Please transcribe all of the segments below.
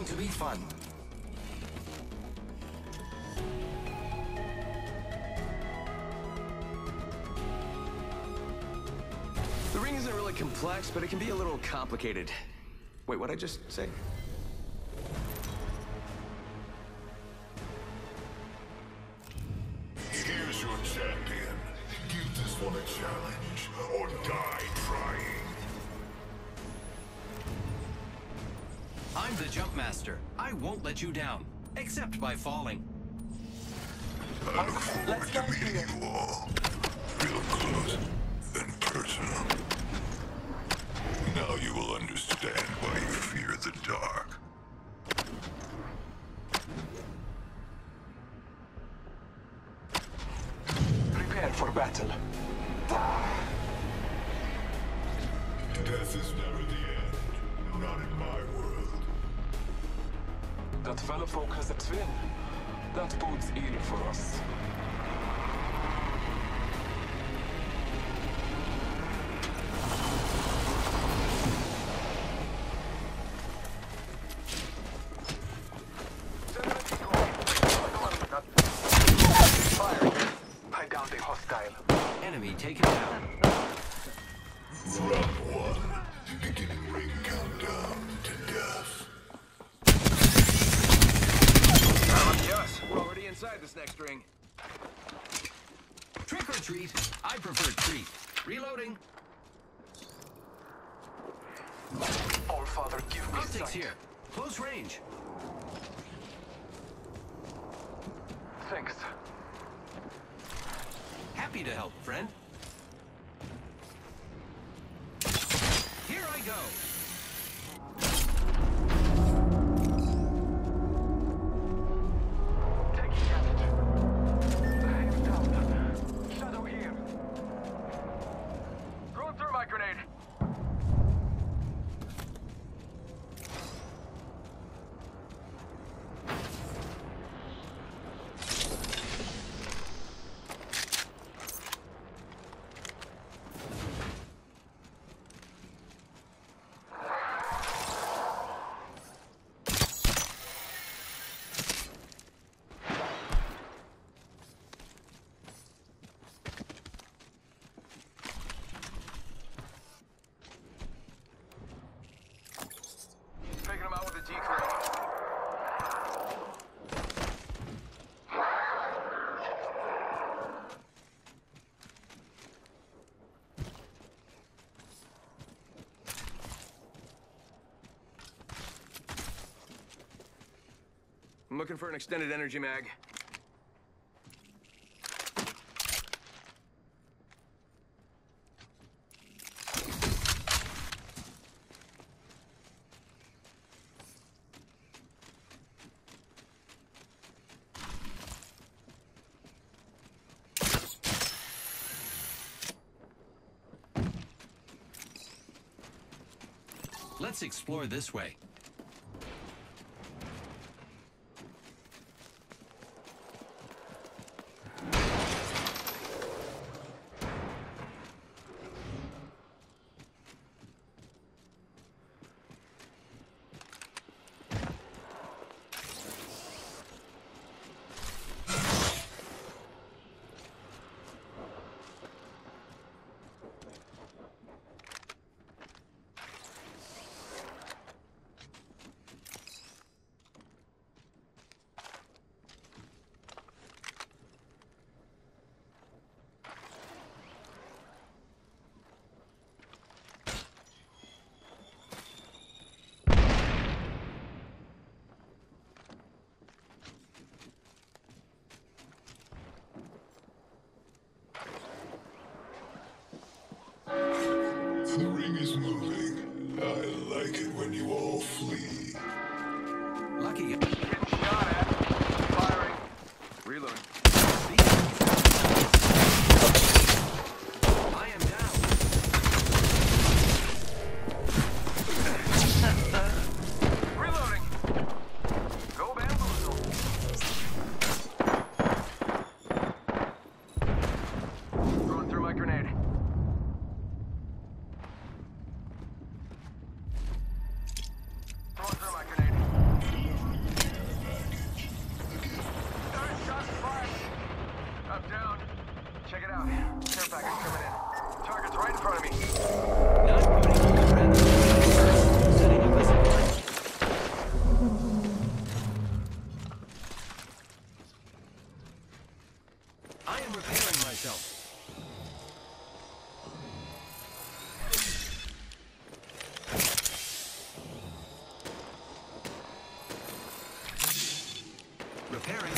going to be fun. The ring isn't really complex, but it can be a little complicated. Wait, what'd I just say? Here's your champion. Give this one a challenge, or die trying. I'm the jump master. I won't let you down, except by falling. I look forward to meeting you all. Real close and personal. Now you will understand why you fear the dark. Prepare for battle. Death is never the end. Not in my world. That fellow folk has a twin. That bodes ill for us. I downed a hostile. Enemy taken down. Round one. Beginning ring countdown to death. Yes, we're already inside this next ring. Trick or treat? I prefer treat. Reloading. All Father, give me Optics sight. here. Close range. Thanks. Happy to help, friend. Here I go. Taking damage. Head down. Shadow here. Going through my grenade. Taking him out with a decoy. I'm looking for an extended energy mag. Let's explore this way. The ring is moving. I like it when you all flee. Lucky. Getting shot at. Firing. Reloading. I am down. Reloading. Go bamboozle. Throwing through my grenade. Throwing through my grenade. Repairing.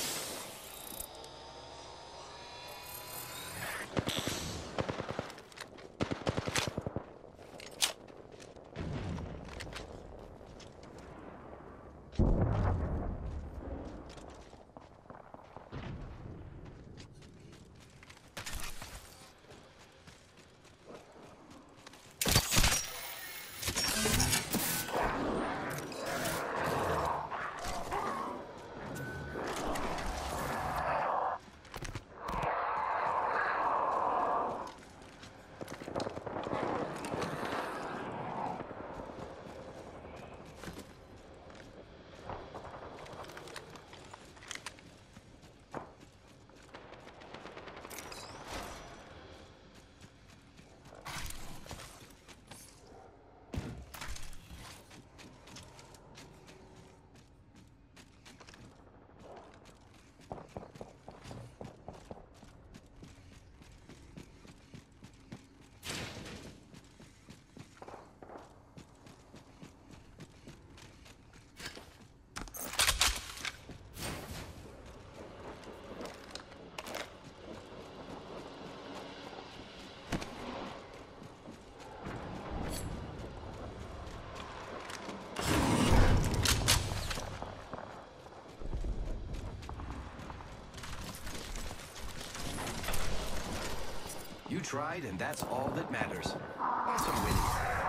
You tried, and that's all that matters. Awesome winning.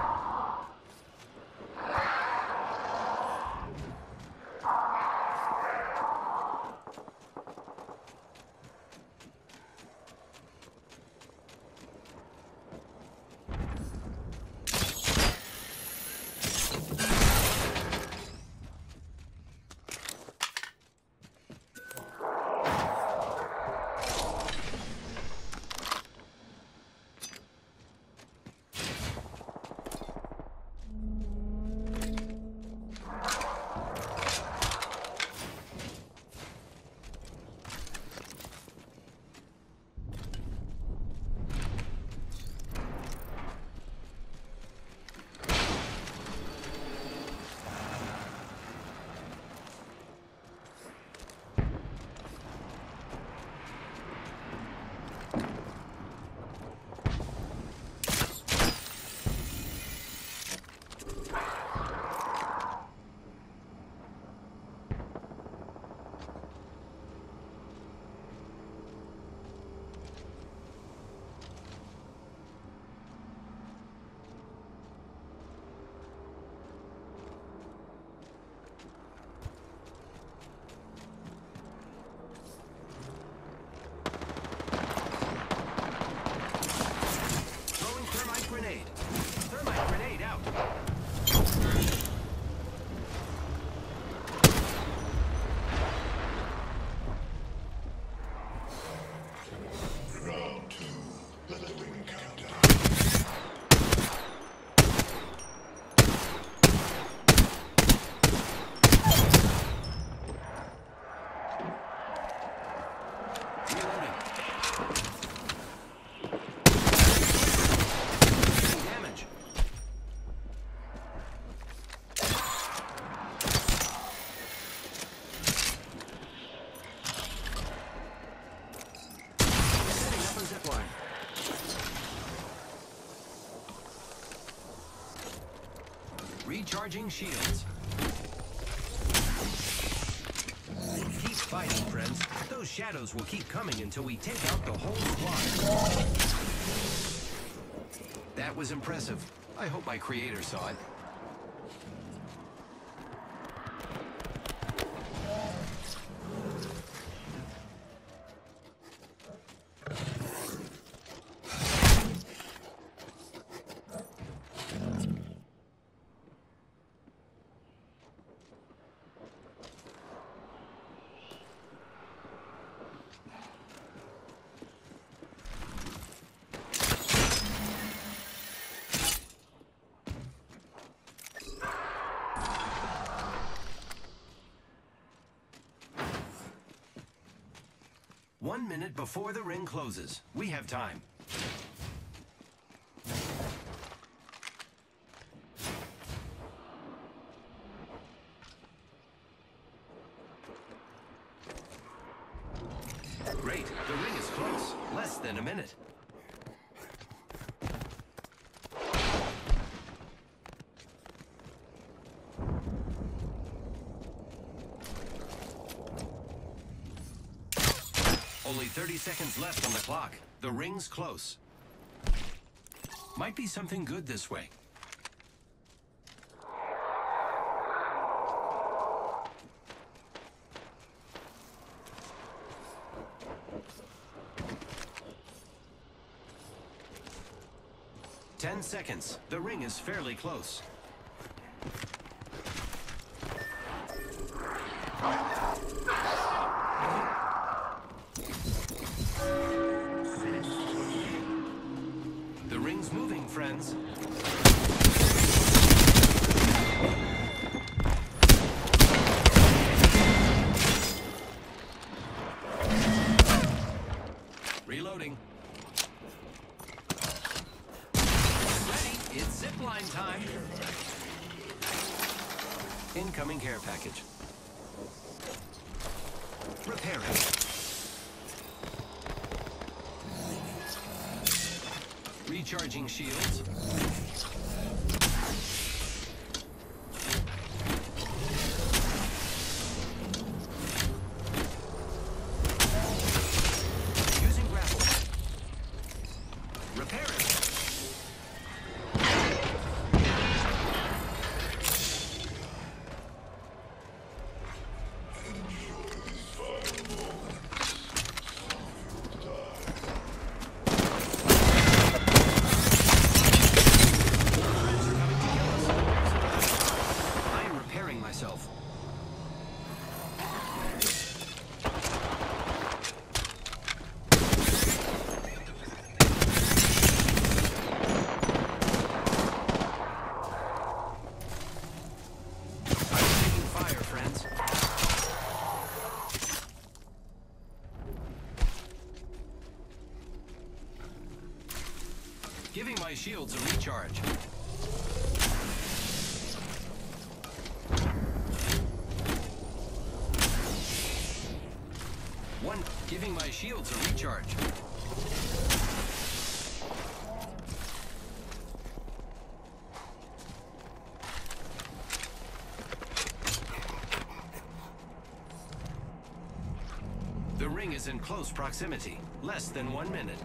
Recharging shields. Keep fighting, friends. Those shadows will keep coming until we take out the whole squad. That was impressive. I hope my creator saw it. One minute before the ring closes. We have time. Great, the ring is close. Less than a minute. Only 30 seconds left on the clock. The ring's close. Might be something good this way. Ten seconds. The ring is fairly close. The ring's moving, friends. Reloading. Ready, it's zipline time. Incoming care package. Repairing. Recharging shields. Using grapple. Repairing. Myself. I'm taking fire, friends. Giving my shields a recharge. Giving my shields a recharge. The ring is in close proximity. Less than 1 minute.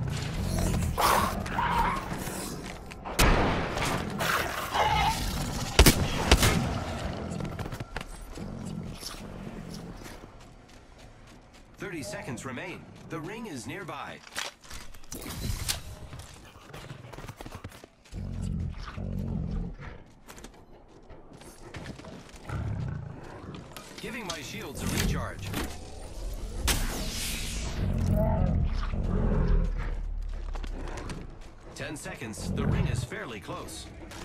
Seconds remain. The ring is nearby. Giving my shields a recharge. Ten seconds. The ring is fairly close.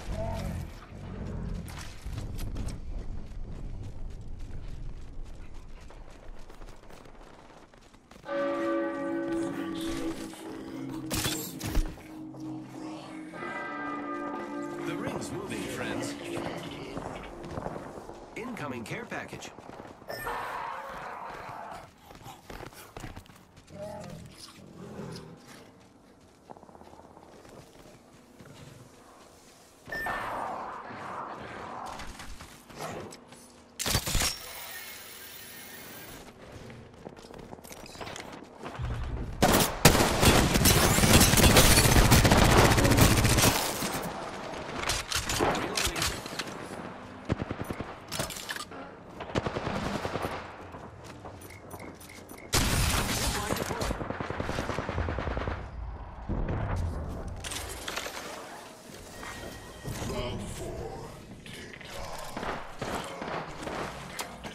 Moving, friends. Incoming care package.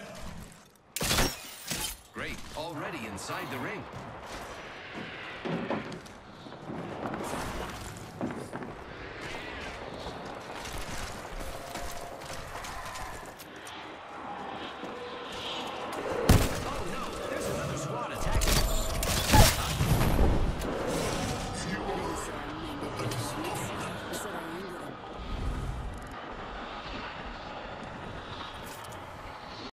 Great, already inside the ring.